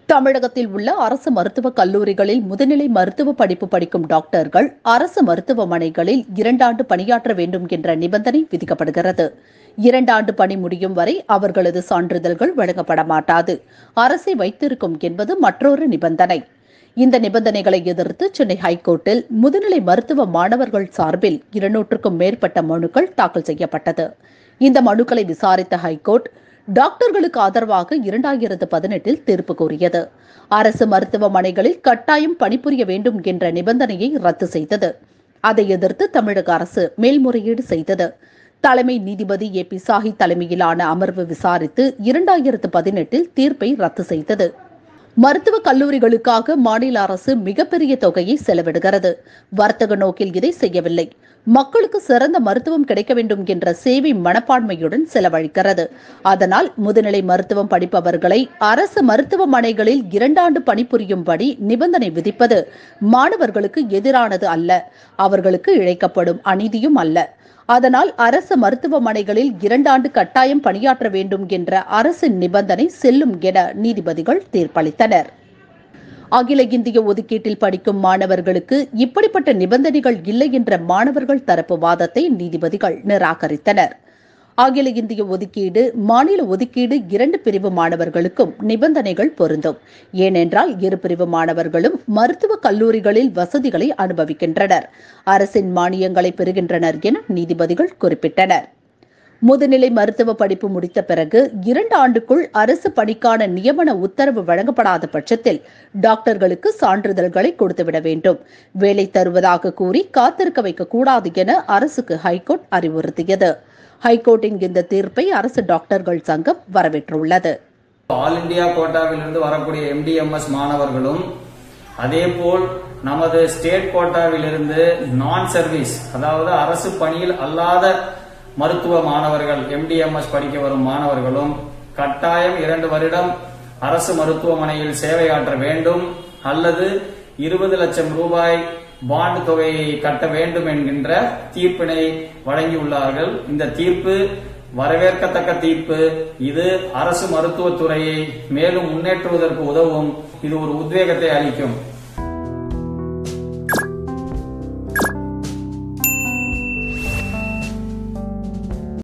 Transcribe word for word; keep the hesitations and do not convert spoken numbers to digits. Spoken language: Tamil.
தமிழகத்தில் உள்ள அரசு மருத்துவக் கல்லூரிகளில் முதுநிலை மருத்துவ படிப்பு படிக்கும் டாக்டர்கள் அரசு மருத்துவமனைகளில் இரண்டாண்டு பணியாற்ற வேண்டும் என்ற நிபந்தனை விதிக்கப்படுகிறது. இரண்டாண்டு பணி முடியும் வரை அவர்களது சான்றிதழ்கள் வழங்கப்பட மாட்டாது. அரசை வைத்திருக்கும் என்பது மற்றொரு நிபந்தனை. இந்த நிபந்தனைகளை எதிர்த்து சென்னை ஹைகோர்ட்டில் முதுநிலை மருத்துவ மாணவர்கள் சார்பில் இருநூற்றுக்கும் மேற்பட்ட மனுக்கள் தாக்கல் செய்யப்பட்டது. இந்த மனுக்களை விசாரித்த ஹைகோர்ட் டாக்டர்களுக்கு ஆதரவாக இரண்டாயிரத்து பதினெட்டில் தீர்ப்பு கூறியது. அரசு மருத்துவமனைகளில் கட்டாயம் பணிபுரிய வேண்டும் என்ற நிபந்தனையை ரத்து செய்தது. அதை எதிர்த்து தமிழக அரசு மேல்முறையீடு செய்தது. தலைமை நீதிபதி ஏ பி சாஹி தலைமையிலான அமர்வு விசாரித்து இரண்டாயிரத்து பதினெட்டில் தீர்ப்பை ரத்து செய்தது. மருத்துவக் கல்லூரிகளுக்காக மாநில அரசு மிகப்பெரிய தொகையை செலவிடுகிறது. வர்த்தக நோக்கில் இதை செய்யவில்லை. மக்களுக்கு சிறந்த மருத்துவம் கிடைக்க வேண்டும் என்ற சேவை மனப்பான்மையுடன் செலவழிக்கிறது. அதனால் முதுநிலை மருத்துவம் படிப்பவர்களை அரசு மருத்துவமனைகளில் இரண்டாண்டு பணிபுரியும்படி நிபந்தனை விதிப்பது மாணவர்களுக்கு எதிரானது அல்ல, அவர்களுக்கு இழைக்கப்படும் அநீதியும் அல்ல. அதனால் அரசு மருத்துவமனைகளில் இரண்டாண்டு கட்டாயம் பணியாற்ற வேண்டும் என்ற அரசின் நிபந்தனை செல்லும் என நீதிபதிகள் தீர்ப்பளித்தனர். அகில இந்திய ஒதுக்கீட்டில் படிக்கும் மாணவர்களுக்கு இப்படிப்பட்ட நிபந்தனைகள் இல்லை என்ற மாணவர்கள் தரப்பு வாதத்தை நீதிபதிகள் நிராகரித்தனர். அகில இந்திய ஒதுக்கீடு, மாநில ஒதுக்கீடு இரண்டு பிரிவு மாணவர்களுக்கும் நிபந்தனைகள் பொருந்தும். ஏனென்றால் இரு பிரிவு மாணவர்களும் மருத்துவக் கல்லூரிகளில் வசதிகளை அனுபவிக்கின்றனர், அரசின் மானியங்களை பெறுகின்றனர் என நீதிபதிகள் குறிப்பிட்டனர். முதுநிலை மருத்துவ படிப்பு முடித்த பிறகு இரண்டு ஆண்டுக்குள் அரசு பணிக்கான நியமன உத்தரவு வழங்கப்படாத பட்சத்தில் டாக்டர்களுக்கு சான்றிதழ்களை கொடுத்துவிட வேண்டும். வேலை தருவதாக கூறி காத்திருக்க வைக்கக்கூடாது என அரசுக்கு ஹைகோர்ட் அறிவுறுத்தியது. ஹைகோர்ட்டின் இந்த தீர்ப்பை அரசு டாக்டர்கள் சங்கம் வரவேற்றுள்ளது. ஆல் இந்தியா கோட்டாவிலிருந்து வரக்கூடிய எம் டி எம் எஸ் மாணவர்களும் அதேபோல் நமது ஸ்டேட் கோட்டாவிலிருந்து நான் சர்வீஸ், அதாவது அரசு பணியில் அல்லாத மருத்துவ மாணவர்கள் எம் டி எம் எஸ் படிக்க வரும் மாணவர்களும் கட்டாயம் இரண்டு வருடம் அரசு மருத்துவமனையில் சேவையாற்ற வேண்டும் அல்லது இருபது லட்சம் ரூபாய் பாண்ட் தொகையை கட்ட வேண்டும் என்கின்ற தீர்ப்பினை வழங்கியுள்ளார்கள். இந்த தீர்ப்பு வரவேற்கத்தக்க தீர்ப்பு. இது அரசு மருத்துவத்துறையை மேலும் முன்னேற்றுவதற்கு உதவும். இது ஒரு உத்வேகத்தை அளிக்கும்.